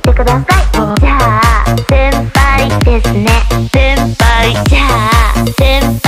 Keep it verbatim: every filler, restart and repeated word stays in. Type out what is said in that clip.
てください。じゃあ先輩ですね。先輩。じゃあ先輩